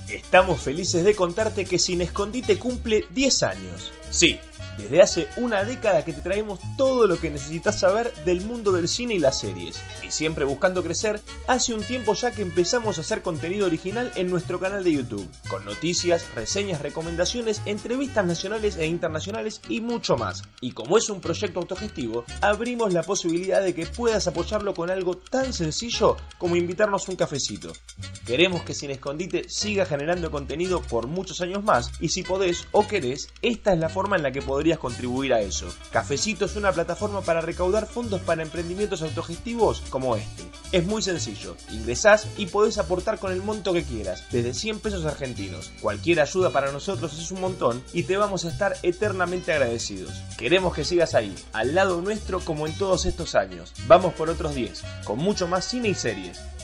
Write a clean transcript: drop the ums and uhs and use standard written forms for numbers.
Estamos felices de contarte que Sin Escondite cumple 10 años. Sí, desde hace una década que te traemos todo lo que necesitas saber del mundo del cine y las series. Y siempre buscando crecer, hace un tiempo ya que empezamos a hacer contenido original en nuestro canal de YouTube, con noticias, reseñas, recomendaciones, entrevistas nacionales e internacionales y mucho más. Y como es un proyecto autogestivo, abrimos la posibilidad de que puedas apoyarlo con algo tan sencillo como invitarnos un cafecito. Queremos que Sin Escondite siga generando contenido por muchos años más, y si podés o querés, esta es la forma en la que podrías contribuir a eso. Cafecito es una plataforma para recaudar fondos para emprendimientos autogestivos como este. Es muy sencillo, ingresás y podés aportar con el monto que quieras, desde 100 pesos argentinos. Cualquier ayuda para nosotros es un montón y te vamos a estar eternamente agradecidos. Queremos que sigas ahí, al lado nuestro como en todos estos años. Vamos por otros 10, con mucho más cine y series.